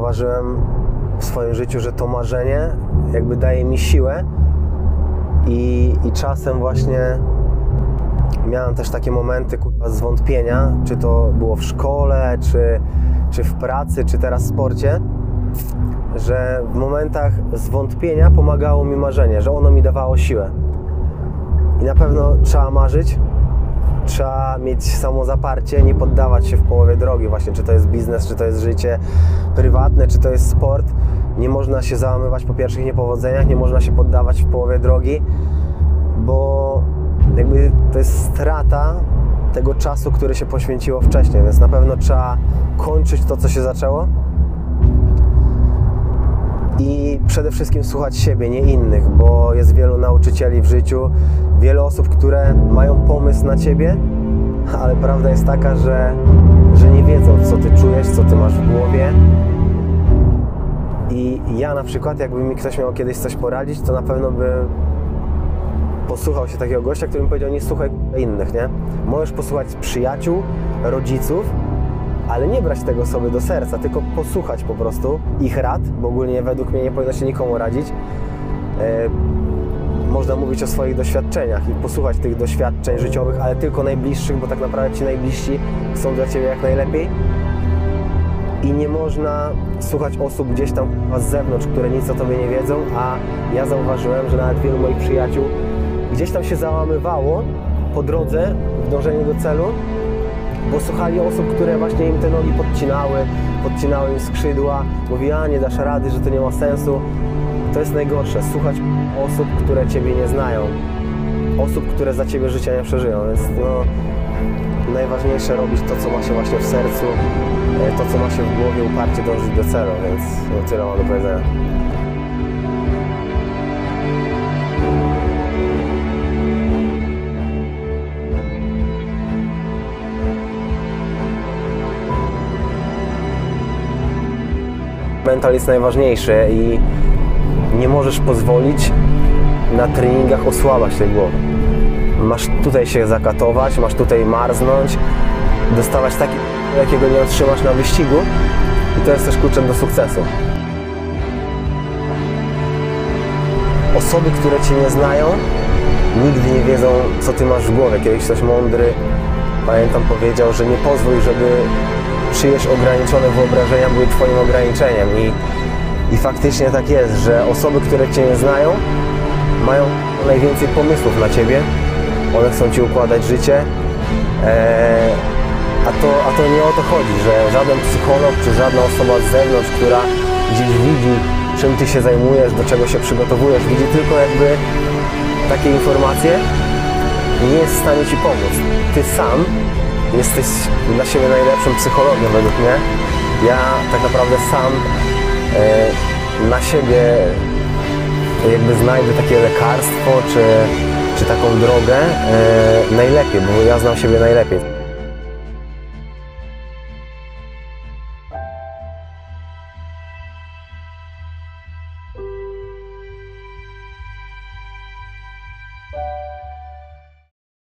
zauważyłem w swoim życiu, że to marzenie jakby daje mi siłę i czasem właśnie miałem też takie momenty zwątpienia, czy to było w szkole, czy w pracy, czy teraz w sporcie, że w momentach zwątpienia pomagało mi marzenie, że ono mi dawało siłę. I na pewno trzeba marzyć, trzeba mieć samozaparcie, nie poddawać się w połowie drogi właśnie, czy to jest biznes, czy to jest życie prywatne, czy to jest sport. Nie można się załamywać po pierwszych niepowodzeniach, nie można się poddawać w połowie drogi, bo jakby to jest strata tego czasu, który się poświęciło wcześniej, więc na pewno trzeba kończyć to, co się zaczęło i przede wszystkim słuchać siebie, nie innych, bo jest wielu nauczycieli w życiu, wiele osób, które mają pomysł na ciebie, ale prawda jest taka, że nie wiedzą, co ty czujesz, co ty masz w głowie. I ja na przykład, jakby mi ktoś miał kiedyś coś poradzić, to na pewno by posłuchał się takiego gościa, który mi powiedział: nie słuchaj innych, nie? Możesz posłuchać przyjaciół, rodziców, ale nie brać tego sobie do serca, tylko posłuchać po prostu ich rad, bo ogólnie według mnie nie powinno się nikomu radzić. Można mówić o swoich doświadczeniach i posłuchać tych doświadczeń życiowych, ale tylko najbliższych, bo tak naprawdę ci najbliżsi chcą dla ciebie jak najlepiej. I nie można słuchać osób gdzieś tam z zewnątrz, które nic o tobie nie wiedzą, a ja zauważyłem, że nawet wielu moich przyjaciół gdzieś tam się załamywało po drodze w dążeniu do celu, bo słuchali osób, które właśnie im te nogi podcinały im skrzydła, mówi: a nie dasz rady, że to nie ma sensu. To jest najgorsze, słuchać osób, które ciebie nie znają, osób, które za ciebie życia nie przeżyją, więc no, najważniejsze robić to, co ma się właśnie w sercu, to, co ma się w głowie, uparcie dążyć do celu, więc no, tyle mam do powiedzenia. Mental jest najważniejszy i nie możesz pozwolić na treningach osłabać tej głowy. Masz tutaj się zakatować, masz tutaj marznąć, dostawać taki, jakiego nie otrzymasz na wyścigu, i to jest też kluczem do sukcesu. Osoby, które cię nie znają, nigdy nie wiedzą, co ty masz w głowie. Kiedyś ktoś mądry, pamiętam, powiedział, że nie pozwól, żeby czyjeś ograniczone wyobrażenia były twoim ograniczeniem. I faktycznie tak jest, że osoby, które cię nie znają, mają najwięcej pomysłów na ciebie. One chcą ci układać życie, a to nie o to chodzi, że żaden psycholog czy żadna osoba z zewnątrz, która gdzieś widzi, czym ty się zajmujesz, do czego się przygotowujesz, widzi tylko jakby takie informacje, nie jest w stanie ci pomóc. Ty sam jesteś dla siebie najlepszym psychologiem według mnie. Ja tak naprawdę sam na siebie jakby znajdę takie lekarstwo czy taką drogę najlepiej, bo ja znam siebie najlepiej.